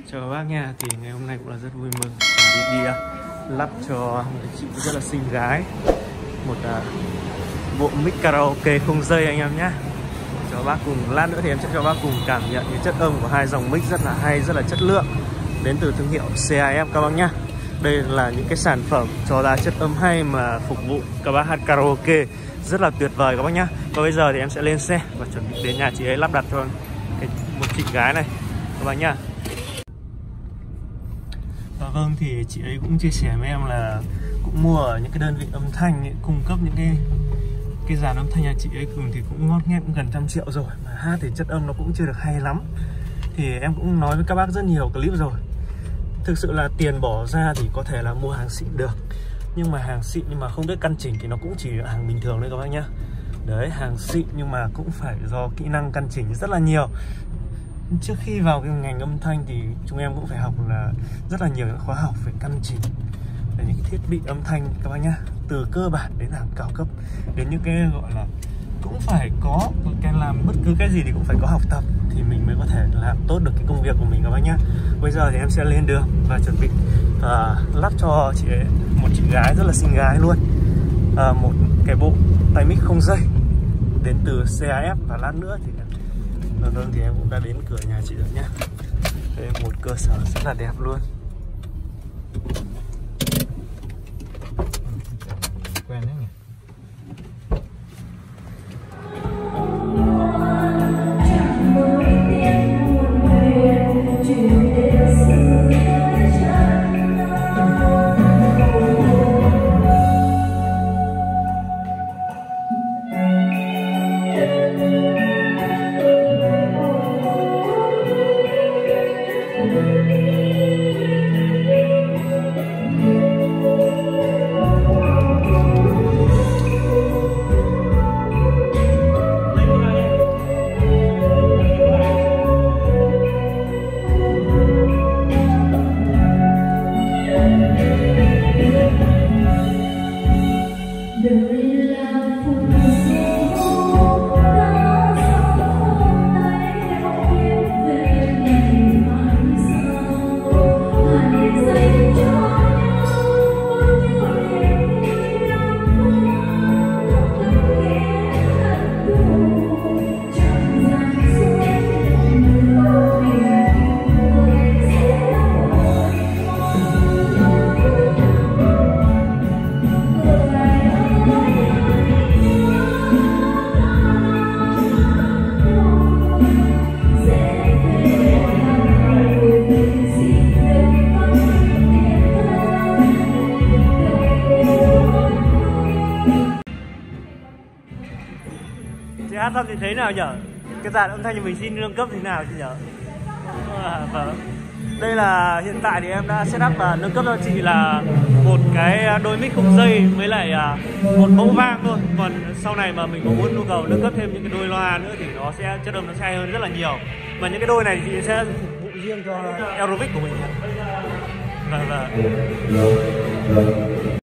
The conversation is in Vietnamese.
Chào các bác nha, thì ngày hôm nay cũng là rất vui mừng chuẩn bị đi lắp cho một chị rất là xinh gái một bộ mic karaoke không dây anh em nhé. Cho các bác cùng, lát nữa thì em sẽ cho các bác cùng cảm nhận cái chất âm của hai dòng mic rất là hay, rất là chất lượng đến từ thương hiệu CAF các bác nhé. Đây là những cái sản phẩm cho ra chất âm hay mà phục vụ các bác hát karaoke rất là tuyệt vời các bác nhé. Và bây giờ thì em sẽ lên xe và chuẩn bị đến nhà chị ấy lắp đặt cho một chị gái này các bác nhé. Vâng, thì chị ấy cũng chia sẻ với em là cũng mua ở những cái đơn vị âm thanh ấy, cung cấp những cái dàn âm thanh nhà chị ấy thì cũng ngót nghét cũng gần 100 triệu rồi, mà hát thì chất âm nó cũng chưa được hay lắm. Thì em cũng nói với các bác rất nhiều clip rồi, thực sự là tiền bỏ ra thì có thể là mua hàng xịn được, nhưng mà hàng xịn nhưng mà không biết căn chỉnh thì nó cũng chỉ là hàng bình thường thôi các bác nhá. Đấy, hàng xịn nhưng mà cũng phải do kỹ năng căn chỉnh rất là nhiều. Trước khi vào cái ngành âm thanh thì chúng em cũng phải học là rất là nhiều những khóa học về căn chỉnh về những cái thiết bị âm thanh các bác nhá, từ cơ bản đến hàng cao cấp, đến những cái gọi là cũng phải có cái làm bất cứ cái gì thì cũng phải có học tập thì mình mới có thể làm tốt được cái công việc của mình các bác nhá. Bây giờ thì em sẽ lên đường và chuẩn bị lắp cho chị ấy, một chị gái rất là xinh gái luôn, một cái bộ tai mic không dây đến từ CAF. Và lát nữa thì vâng, thì em cũng đã đến cửa nhà chị rồi nhá. Đây là một cơ sở rất là đẹp luôn. Quen đấy nhỉ. Chị hát xong thì thấy nào nhở? Cái dàn âm thanh của mình xin nâng cấp thế nào chị nhở? Vâng. Đây là hiện tại thì em đã setup và nâng cấp cho chị là một cái đôi mic không dây với lại một mẫu vang thôi. Còn sau này mà mình có muốn nhu cầu nâng cấp thêm những cái đôi loa nữa thì nó sẽ chất âm nó sẽ hay hơn rất là nhiều. Mà những cái đôi này thì chị sẽ phục vụ riêng cho Aerovic của mình. Vâng.